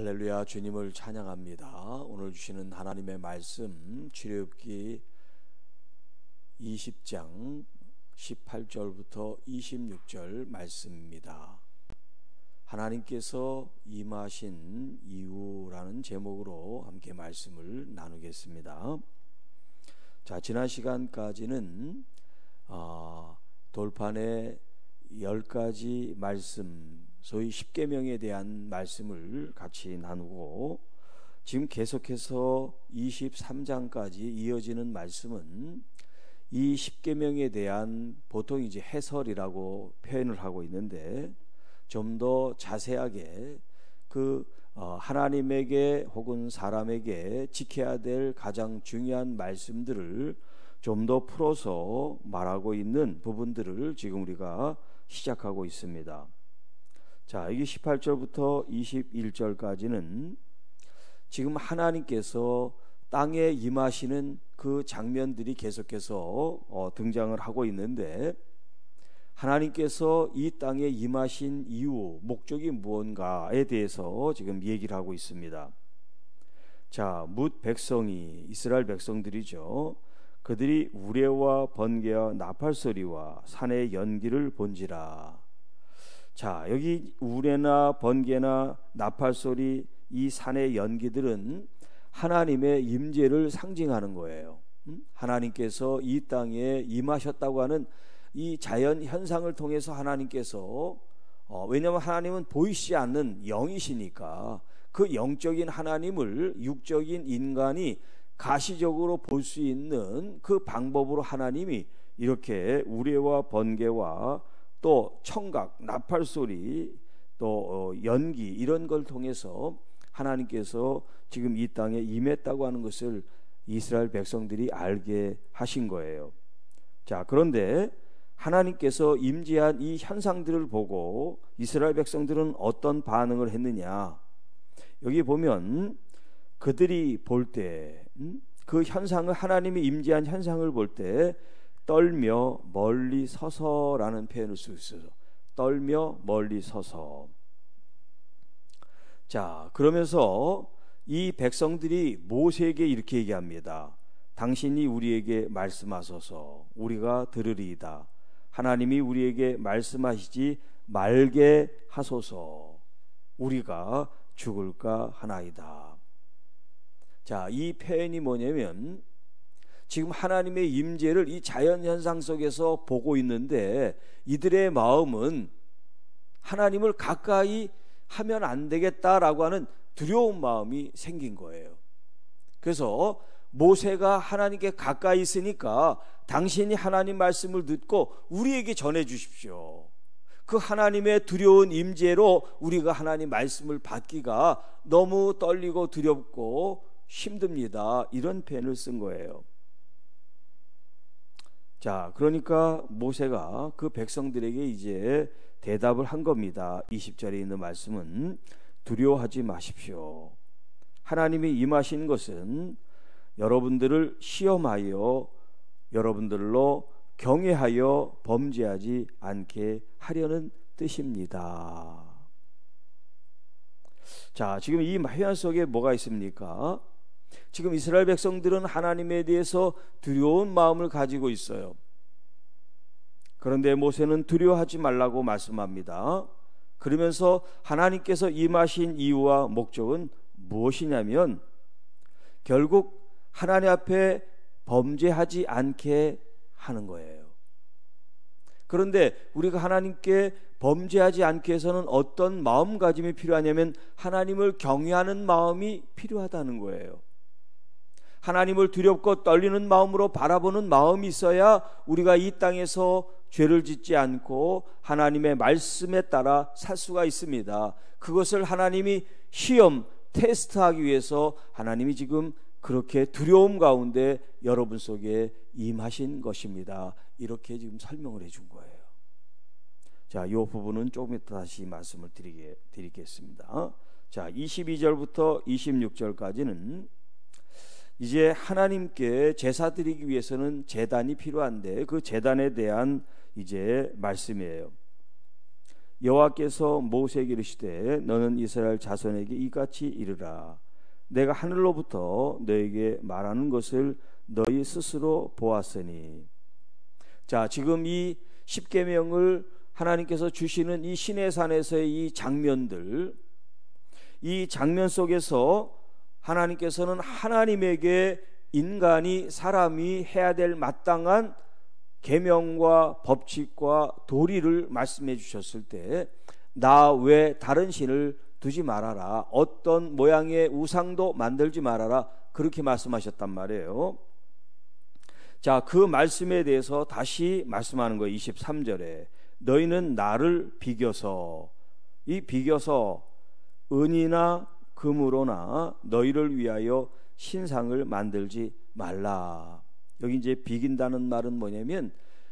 할렐루야, 주님을 찬양합니다. 오늘 주시는 하나님의 말씀 출애굽기 20장 18절부터 26절 말씀입니다. 하나님께서 임하신 이유라는 제목으로 함께 말씀을 나누겠습니다. 자, 지난 시간까지는 돌판에 10가지 말씀, 소위 십계명에 대한 말씀을 같이 나누고, 지금 계속해서 23장까지 이어지는 말씀은 이 십계명에 대한 보통 이제 해설이라고 표현을 하고 있는데, 좀 더 자세하게 하나님에게 혹은 사람에게 지켜야 될 가장 중요한 말씀들을 좀 더 풀어서 말하고 있는 부분들을 지금 우리가 시작하고 있습니다. 자, 여기 18절부터 21절까지는 지금 하나님께서 땅에 임하시는 그 장면들이 계속해서 등장을 하고 있는데, 하나님께서 이 땅에 임하신 이유, 목적이 무언가에 대해서 지금 얘기를 하고 있습니다. 자, 뭇 백성이, 이스라엘 백성들이죠. 그들이 우레와 번개와 나팔소리와 산의 연기를 본지라. 자, 여기 우레나 번개나 나팔소리, 이 산의 연기들은 하나님의 임재를 상징하는 거예요. 하나님께서 이 땅에 임하셨다고 하는 이 자연 현상을 통해서 하나님께서 왜냐하면 하나님은 보이지 않는 영이시니까 그 영적인 하나님을 육적인 인간이 가시적으로 볼 수 있는 그 방법으로 하나님이 이렇게 우레와 번개와 또 청각, 나팔소리, 또 연기, 이런 걸 통해서 하나님께서 지금 이 땅에 임했다고 하는 것을 이스라엘 백성들이 알게 하신 거예요. 자, 그런데 하나님께서 임재한 이 현상들을 보고 이스라엘 백성들은 어떤 반응을 했느냐? 여기 보면 그들이 볼 때 그 현상을, 하나님이 임재한 현상을 볼 때 떨며 멀리 서서라는 표현을 쓰고 있어요. 떨며 멀리 서서. 자, 그러면서 이 백성들이 모세에게 이렇게 얘기합니다. 당신이 우리에게 말씀하소서, 우리가 들으리이다. 하나님이 우리에게 말씀하시지 말게 하소서, 우리가 죽을까 하나이다. 자, 이 표현이 뭐냐면 지금 하나님의 임재를 이 자연현상 속에서 보고 있는데, 이들의 마음은 하나님을 가까이 하면 안 되겠다라고 하는 두려운 마음이 생긴 거예요. 그래서 모세가 하나님께 가까이 있으니까 당신이 하나님 말씀을 듣고 우리에게 전해 주십시오. 그 하나님의 두려운 임재로 우리가 하나님 말씀을 받기가 너무 떨리고 두렵고 힘듭니다. 이런 표현을 쓴 거예요. 자, 그러니까 모세가 그 백성들에게 이제 대답을 한 겁니다. 20절에 있는 말씀은 두려워하지 마십시오. 하나님이 임하신 것은 여러분들을 시험하여 여러분들로 경외하여 범죄하지 않게 하려는 뜻입니다. 자, 지금 이 표현 속에 뭐가 있습니까? 지금 이스라엘 백성들은 하나님에 대해서 두려운 마음을 가지고 있어요. 그런데 모세는 두려워하지 말라고 말씀합니다. 그러면서 하나님께서 임하신 이유와 목적은 무엇이냐면 결국 하나님 앞에 범죄하지 않게 하는 거예요. 그런데 우리가 하나님께 범죄하지 않기 위해서는 어떤 마음가짐이 필요하냐면 하나님을 경외하는 마음이 필요하다는 거예요. 하나님을 두렵고 떨리는 마음으로 바라보는 마음이 있어야 우리가 이 땅에서 죄를 짓지 않고 하나님의 말씀에 따라 살 수가 있습니다. 그것을 하나님이 시험, 테스트하기 위해서 하나님이 지금 그렇게 두려움 가운데 여러분 속에 임하신 것입니다. 이렇게 지금 설명을 해준 거예요. 자, 이 부분은 조금 이따 다시 말씀을 드리겠습니다. 자, 22절부터 26절까지는 이제 하나님께 제사 드리기 위해서는 제단이 필요한데 그 제단에 대한 이제 말씀이에요. 여호와께서 모세에게 이르시되 너는 이스라엘 자손에게 이같이 이르라. 내가 하늘로부터 너에게 말하는 것을 너희 스스로 보았으니. 자, 지금 이 십계명을 하나님께서 주시는 이 시내산에서의 이 장면들, 이 장면 속에서 하나님께서는 하나님에게 인간이, 사람이 해야 될 마땅한 계명과 법칙과 도리를 말씀해 주셨을 때, 나 외 다른 신을 두지 말아라, 어떤 모양의 우상도 만들지 말아라, 그렇게 말씀하셨단 말이에요. 자, 그 말씀에 대해서 다시 말씀하는 거예요. 23절에 너희는 나를 비겨서, 이 비겨서 은이나 금으로나 너희를 위하여 신상을 만들지 말라. 여기 이제 비긴다는 말은 뭐냐면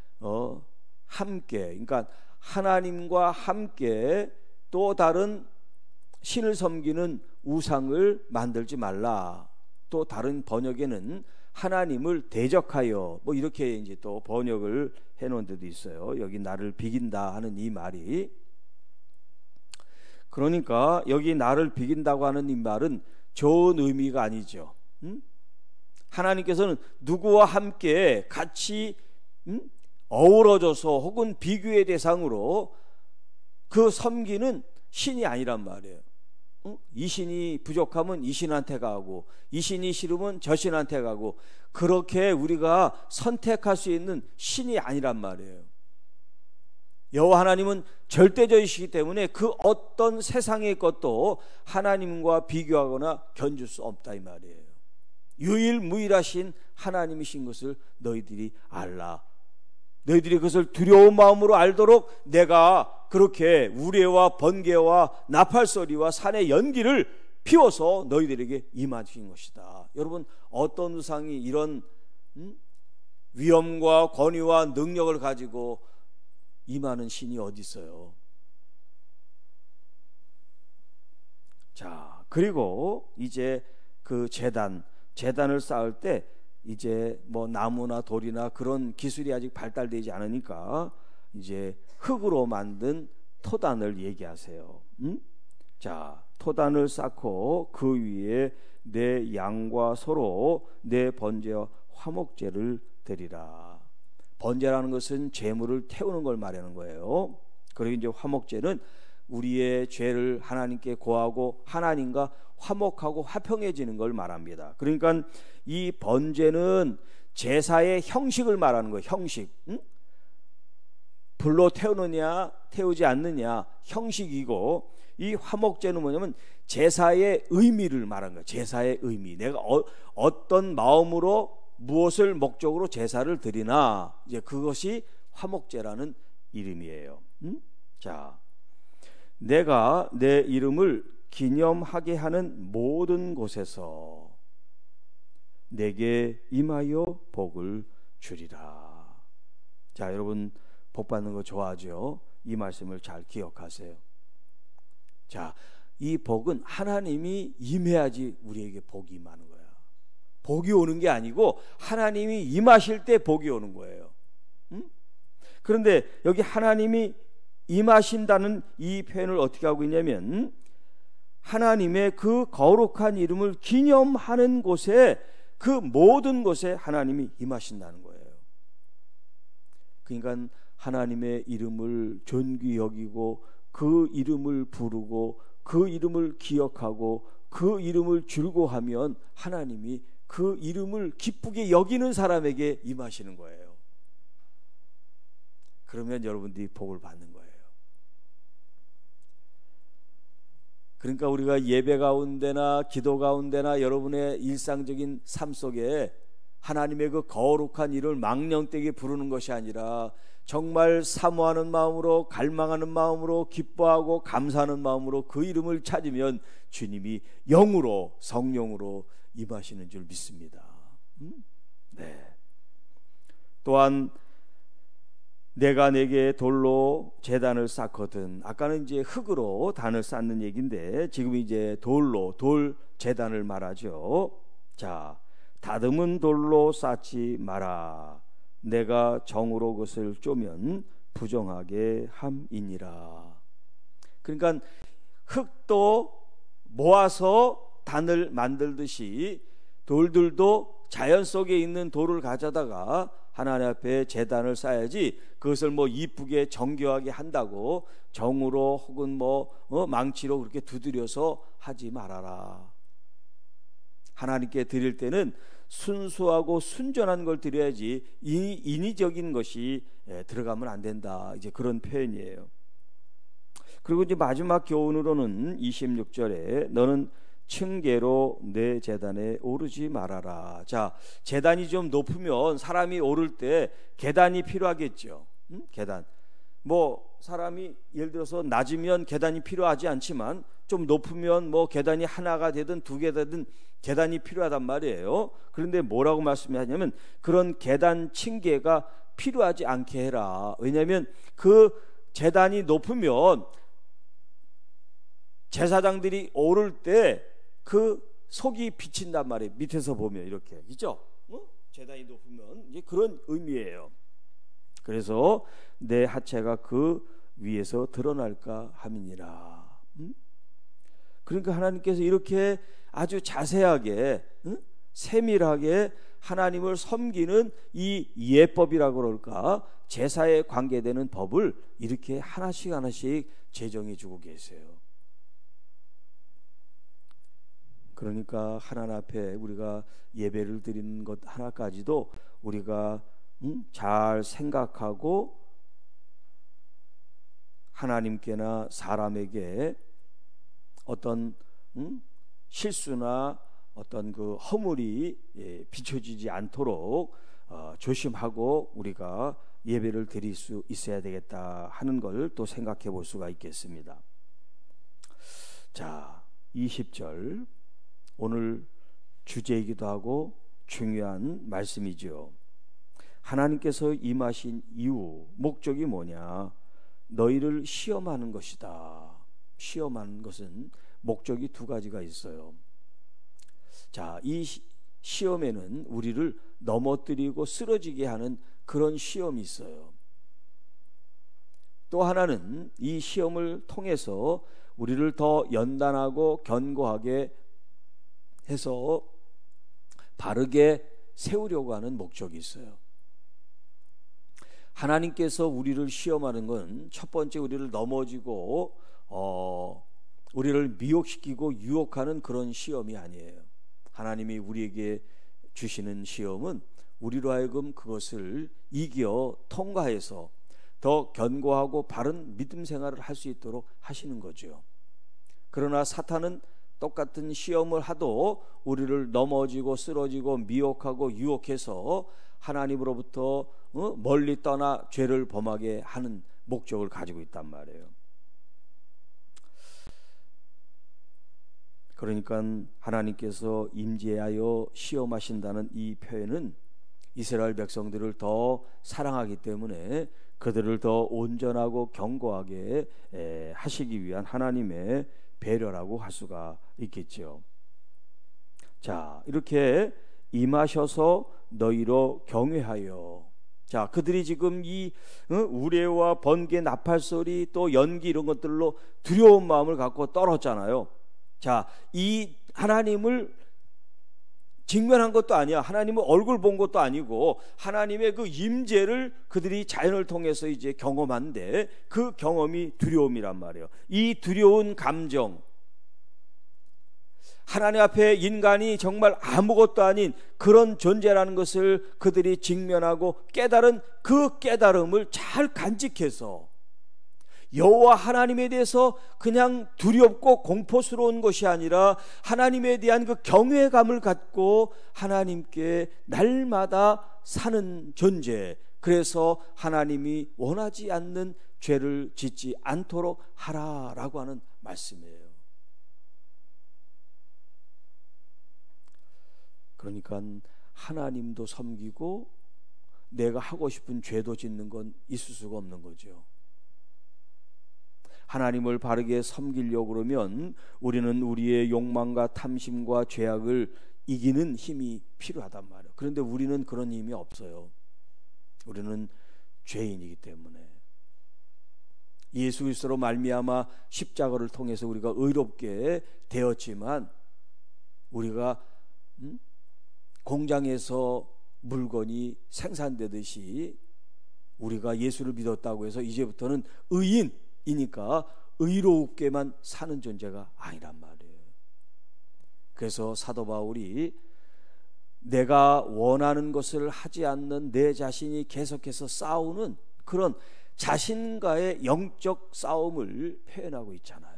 함께, 그러니까 하나님과 함께 또 다른 신을 섬기는 우상을 만들지 말라. 또 다른 번역에는 하나님을 대적하여, 뭐 이렇게 이제 또 번역을 해 놓은 데도 있어요. 여기 나를 비긴다 하는 이 말이, 그러니까 여기 나를 비긴다고 하는 이 말은 좋은 의미가 아니죠. 하나님께서는 누구와 함께 같이 어우러져서 혹은 비교의 대상으로 그 섬기는 신이 아니란 말이에요. 이 신이 부족하면 이 신한테 가고, 이 신이 싫으면 저 신한테 가고, 그렇게 우리가 선택할 수 있는 신이 아니란 말이에요. 여호와 하나님은 절대적이시기 때문에 그 어떤 세상의 것도 하나님과 비교하거나 견줄 수 없다 이 말이에요. 유일무이하신 하나님이신 것을 너희들이 알라. 너희들이 그것을 두려운 마음으로 알도록 내가 그렇게 우레와 번개와 나팔소리와 산의 연기를 피워서 너희들에게 임하신 것이다. 여러분, 어떤 우상이 이런 위엄과 권위와 능력을 가지고 임하는 신이 어디 있어요? 자, 그리고 이제 그 재단을 쌓을 때 이제 뭐 나무나 돌이나 그런 기술이 아직 발달되지 않으니까 이제 흙으로 만든 토단을 얘기하세요. 자, 토단을 쌓고 그 위에 내 양과 소로 내 번제와 화목제를 드리라. 번제라는 것은 제물을 태우는 걸 말하는 거예요. 그리고 이제 화목제는 우리의 죄를 하나님께 고하고 하나님과 화목하고 화평해지는 걸 말합니다. 그러니까 이 번제는 제사의 형식을 말하는 거예요. 형식. 불로 태우느냐 태우지 않느냐 형식이고, 이 화목제는 뭐냐면 제사의 의미를 말하는 거예요. 제사의 의미. 내가 어떤 마음으로 무엇을 목적으로 제사를 드리나, 이제 그것이 화목제라는 이름이에요. 자, 내가 내 이름을 기념하게 하는 모든 곳에서 내게 임하여 복을 주리라. 자, 여러분 복 받는 거 좋아하죠? 이 말씀을 잘 기억하세요. 자, 이 복은 하나님이 임해야지 우리에게 복이 임하는 거야. 복이 오는 게 아니고 하나님이 임하실 때 복이 오는 거예요. 그런데 여기 하나님이 임하신다는 이 표현을 어떻게 하고 있냐면, 하나님의 그 거룩한 이름을 기념하는 곳에, 그 모든 곳에 하나님이 임하신다는 거예요. 그러니까 하나님의 이름을 존귀 여기고 그 이름을 부르고 그 이름을 기억하고 그 이름을 즐거워하면 하나님이 그 이름을 기쁘게 여기는 사람에게 임하시는 거예요. 그러면 여러분들이 복을 받는 거예요. 그러니까 우리가 예배 가운데나 기도 가운데나 여러분의 일상적인 삶 속에 하나님의 그 거룩한 이름을 망령되게 부르는 것이 아니라 정말 사모하는 마음으로, 갈망하는 마음으로, 기뻐하고 감사하는 마음으로 그 이름을 찾으면 주님이 영으로, 성령으로 임하시는 줄 믿습니다. 네. 또한 내가 내게 돌로 제단을 쌓거든. 아까는 이제 흙으로 단을 쌓는 얘기인데 지금 이제 돌로, 돌 제단을 말하죠. 자, 다듬은 돌로 쌓지 마라. 내가 정으로 그것을 쪼면 부정하게 함이니라. 그러니까 흙도 모아서 단을 만들듯이 돌들도 자연 속에 있는 돌을 가져다가 하나님 앞에 제단을 쌓아야지, 그것을 뭐 이쁘게 정교하게 한다고 정으로 혹은 망치로 그렇게 두드려서 하지 말아라. 하나님께 드릴 때는 순수하고 순전한 걸 드려야지 인위적인 것이 들어가면 안 된다. 이제 그런 표현이에요. 그리고 이제 마지막 교훈으로는 26절에 너는 층계로 내 제단에 오르지 말아라. 자, 제단이 좀 높으면 사람이 오를 때 계단이 필요하겠죠. 계단. 사람이 예를 들어서 낮으면 계단이 필요하지 않지만 좀 높으면 계단이 하나가 되든 두 개가 되든 계단이 필요하단 말이에요. 그런데 뭐라고 말씀하냐면 그런 계단 층계가 필요하지 않게 해라. 왜냐하면 그 제단이 높으면 제사장들이 오를 때 그 속이 비친단 말이에요. 밑에서 보면 이렇게 있죠. 제단이 높으면 이제 그런 의미예요. 그래서 내 하체가 그 위에서 드러날까 함이니라. 그러니까 하나님께서 이렇게 아주 자세하게 세밀하게 하나님을 섬기는 이 예법이라고 그럴까, 제사에 관계되는 법을 이렇게 하나씩 하나씩 제정해 주고 계세요. 그러니까 하나님 앞에 우리가 예배를 드리는 것 하나까지도 우리가 잘 생각하고 하나님께나 사람에게 어떤 실수나 어떤 그 허물이 비춰지지 않도록 조심하고 우리가 예배를 드릴 수 있어야 되겠다 하는 걸 또 생각해 볼 수가 있겠습니다. 자, 20절 오늘 주제이기도 하고 중요한 말씀이죠. 하나님께서 임하신 이유, 목적이 뭐냐? 너희를 시험하는 것이다. 시험하는 것은 목적이 두 가지가 있어요. 자, 이 시험에는 우리를 넘어뜨리고 쓰러지게 하는 그런 시험이 있어요. 또 하나는 이 시험을 통해서 우리를 더 연단하고 견고하게 해서 바르게 세우려고 하는 목적이 있어요. 하나님께서 우리를 시험하는 건 첫 번째 우리를 넘어지고 우리를 미혹시키고 유혹하는 그런 시험이 아니에요. 하나님이 우리에게 주시는 시험은 우리로 하여금 그것을 이겨 통과해서 더 견고하고 바른 믿음 생활을 할 수 있도록 하시는 거죠. 그러나 사탄은 똑같은 시험을 하도 우리를 넘어지고 쓰러지고 미혹하고 유혹해서 하나님으로부터 멀리 떠나 죄를 범하게 하는 목적을 가지고 있단 말이에요. 그러니까 하나님께서 임재하여 시험하신다는 이 표현은 이스라엘 백성들을 더 사랑하기 때문에 그들을 더 온전하고 견고하게 하시기 위한 하나님의 배려라고 할 수가 있겠죠. 자, 이렇게 임하셔서 너희로 경외하여. 자, 그들이 지금 이 우레와 번개, 나팔소리 또 연기 이런 것들로 두려운 마음을 갖고 떨었잖아요. 자, 이 하나님을 직면한 것도 아니야. 하나님의 얼굴 본 것도 아니고 하나님의 그 임재를 그들이 자연을 통해서 이제 경험한데 그 경험이 두려움이란 말이에요. 이 두려운 감정, 하나님 앞에 인간이 정말 아무것도 아닌 그런 존재라는 것을 그들이 직면하고 깨달은 그 깨달음을 잘 간직해서 여호와 하나님에 대해서 그냥 두렵고 공포스러운 것이 아니라 하나님에 대한 그 경외감을 갖고 하나님께 날마다 사는 존재, 그래서 하나님이 원하지 않는 죄를 짓지 않도록 하라라고 하는 말씀이에요. 그러니까 하나님도 섬기고 내가 하고 싶은 죄도 짓는 건 있을 수가 없는 거죠. 하나님을 바르게 섬기려고 그러면 우리는 우리의 욕망과 탐심과 죄악을 이기는 힘이 필요하단 말이에요. 그런데 우리는 그런 힘이 없어요. 우리는 죄인이기 때문에. 예수 그리스도로 말미암아 십자가를 통해서 우리가 의롭게 되었지만, 우리가 공장에서 물건이 생산되듯이 우리가 예수를 믿었다고 해서 이제부터는 의인이니까 의롭게만 사는 존재가 아니란 말이에요. 그래서 사도 바울이 내가 원하는 것을 하지 않는 내 자신이 계속해서 싸우는 그런 자신과의 영적 싸움을 표현하고 있잖아요.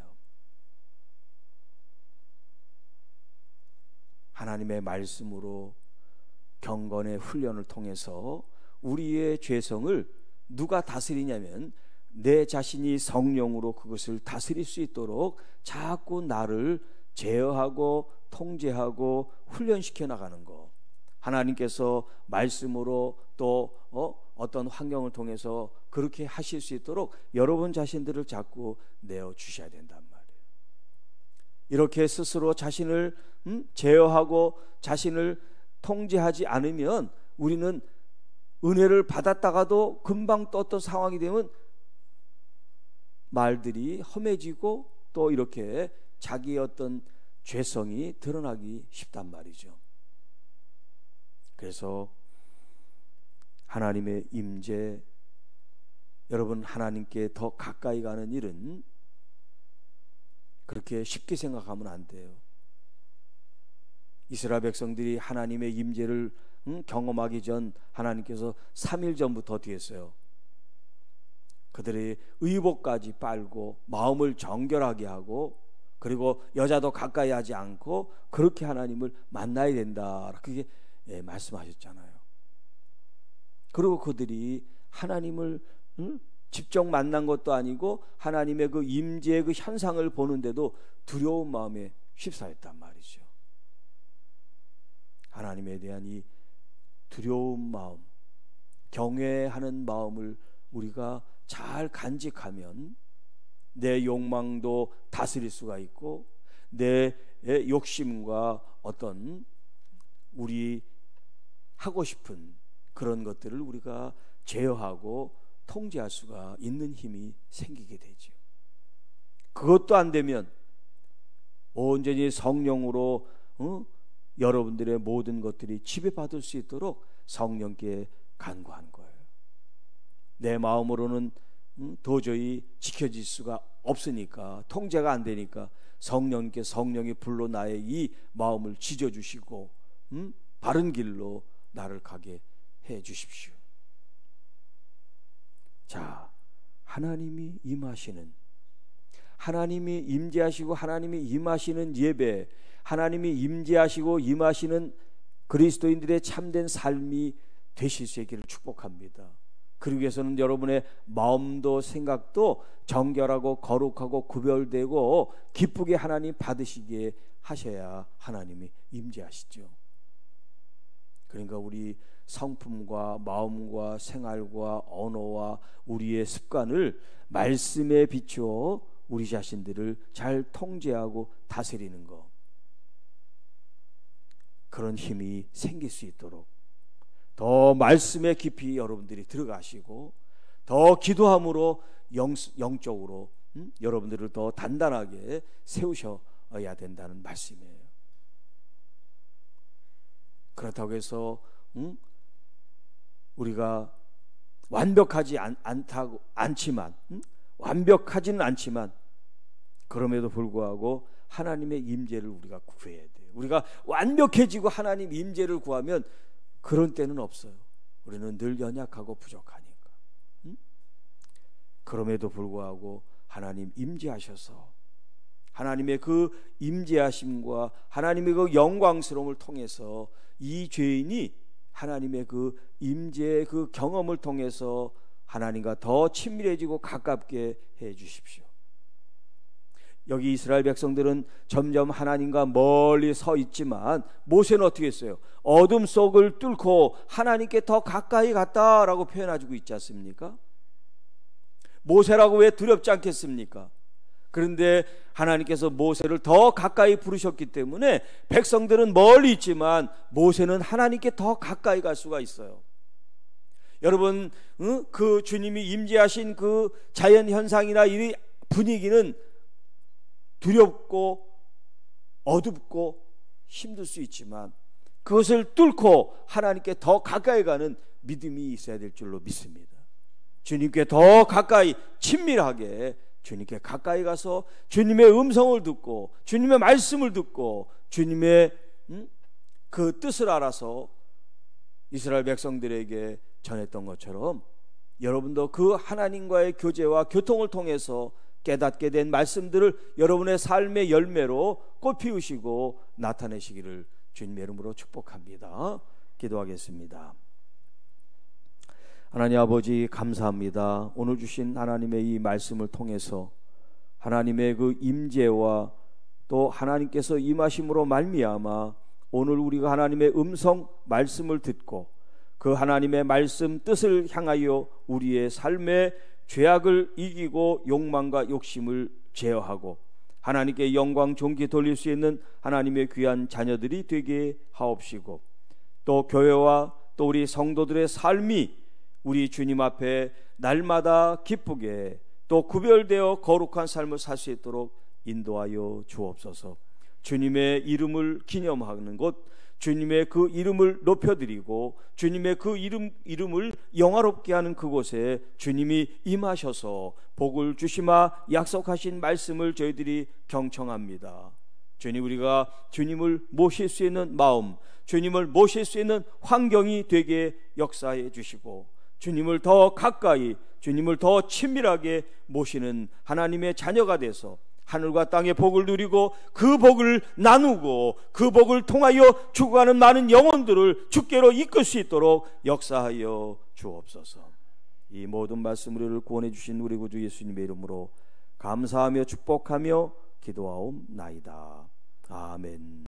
하나님의 말씀으로 경건의 훈련을 통해서 우리의 죄성을 누가 다스리냐면 내 자신이 성령으로 그것을 다스릴 수 있도록 자꾸 나를 제어하고 통제하고 훈련시켜 나가는 것. 하나님께서 말씀으로 또 어떤 환경을 통해서 그렇게 하실 수 있도록 여러분 자신들을 자꾸 내어주셔야 된단 말이에요. 이렇게 스스로 자신을 제어하고 자신을 통제하지 않으면 우리는 은혜를 받았다가도 금방 또 어떤 상황이 되면 말들이 험해지고 또 이렇게 자기의 어떤 죄성이 드러나기 쉽단 말이죠. 그래서 하나님의 임재, 여러분 하나님께 더 가까이 가는 일은 그렇게 쉽게 생각하면 안 돼요. 이스라엘 백성들이 하나님의 임재를 경험하기 전 하나님께서 3일 전부터 어떻게 했어요? 그들의 의복까지 빨고 마음을 정결하게 하고 그리고 여자도 가까이 하지 않고 그렇게 하나님을 만나야 된다, 그렇게 말씀하셨잖아요. 그리고 그들이 하나님을 직접 만난 것도 아니고 하나님의 그 임재의 그 현상을 보는데도 두려운 마음에 휩싸였단 말이죠. 하나님에 대한 이 두려운 마음, 경외하는 마음을 우리가 잘 간직하면 내 욕망도 다스릴 수가 있고 내 욕심과 어떤 우리 하고 싶은 그런 것들을 우리가 제어하고 통제할 수가 있는 힘이 생기게 되죠. 그것도 안 되면 온전히 성령으로 여러분들의 모든 것들이 지배받을 수 있도록 성령께 간구한 거예요. 내 마음으로는 도저히 지켜질 수가 없으니까, 통제가 안 되니까 성령님께 성령의 불로 나의 이 마음을 지져주시고 바른 길로 나를 가게 해 주십시오. 자, 하나님이 임하시는, 하나님이 임재하시고 하나님이 임하시는 예배, 하나님이 임재하시고 임하시는 그리스도인들의 참된 삶이 되실 수 있기를 축복합니다. 그러기 위해서는 여러분의 마음도 생각도 정결하고 거룩하고 구별되고 기쁘게 하나님 받으시기에 하셔야 하나님이 임재하시죠. 그러니까 우리 성품과 마음과 생활과 언어와 우리의 습관을 말씀에 비추어 우리 자신들을 잘 통제하고 다스리는 것, 그런 힘이 생길 수 있도록 더 말씀에 깊이 여러분들이 들어가시고 더 기도함으로 영적으로 여러분들을 더 단단하게 세우셔야 된다는 말씀이에요. 그렇다고 해서 우리가 완벽하지 않지만 완벽하지는 않지만 그럼에도 불구하고 하나님의 임재를 우리가 구해야 돼요. 우리가 완벽해지고 하나님 임재를 구하면 그런 때는 없어요. 우리는 늘 연약하고 부족하니까. 그럼에도 불구하고 하나님 임재하셔서 하나님의 그 임재하심과 하나님의 그 영광스러움을 통해서 이 죄인이 하나님의 그 임재의 그 경험을 통해서 하나님과 더 친밀해지고 가깝게 해 주십시오. 여기 이스라엘 백성들은 점점 하나님과 멀리 서 있지만 모세는 어떻게 했어요? 어둠 속을 뚫고 하나님께 더 가까이 갔다라고 표현해주고 있지 않습니까? 모세라고 왜 두렵지 않겠습니까? 그런데 하나님께서 모세를 더 가까이 부르셨기 때문에 백성들은 멀리 있지만 모세는 하나님께 더 가까이 갈 수가 있어요. 여러분, 그 주님이 임재하신 그 자연 현상이나 이 분위기는 두렵고 어둡고 힘들 수 있지만 그것을 뚫고 하나님께 더 가까이 가는 믿음이 있어야 될 줄로 믿습니다. 주님께 더 가까이 친밀하게 주님께 가까이 가서 주님의 음성을 듣고 주님의 말씀을 듣고 주님의 그 뜻을 알아서 이스라엘 백성들에게 전했던 것처럼 여러분도 그 하나님과의 교제와 교통을 통해서 깨닫게 된 말씀들을 여러분의 삶의 열매로 꽃피우시고 나타내시기를 주님의 이름으로 축복합니다. 기도하겠습니다. 하나님 아버지, 감사합니다. 오늘 주신 하나님의 이 말씀을 통해서 하나님의 그 임재와 또 하나님께서 임하심으로 말미암아 오늘 우리가 하나님의 음성 말씀을 듣고 그 하나님의 말씀 뜻을 향하여 우리의 삶의 죄악을 이기고 욕망과 욕심을 제어하고 하나님께 영광 존귀 돌릴 수 있는 하나님의 귀한 자녀들이 되게 하옵시고 또 교회와 또 우리 성도들의 삶이 우리 주님 앞에 날마다 기쁘게 또 구별되어 거룩한 삶을 살 수 있도록 인도하여 주옵소서. 주님의 이름을 기념하는 곳, 주님의 그 이름을 높여드리고 주님의 그 이름을 영화롭게 하는 그곳에 주님이 임하셔서 복을 주시마 약속하신 말씀을 저희들이 경청합니다. 주님, 우리가 주님을 모실 수 있는 마음, 주님을 모실 수 있는 환경이 되게 역사해 주시고 주님을 더 가까이, 주님을 더 친밀하게 모시는 하나님의 자녀가 돼서 하늘과 땅의 복을 누리고 그 복을 나누고 그 복을 통하여 죽어가는 많은 영혼들을 주께로 이끌 수 있도록 역사하여 주옵소서. 이 모든 말씀 우리를 구원해 주신 우리 구주 예수님의 이름으로 감사하며 축복하며 기도하옵나이다. 아멘.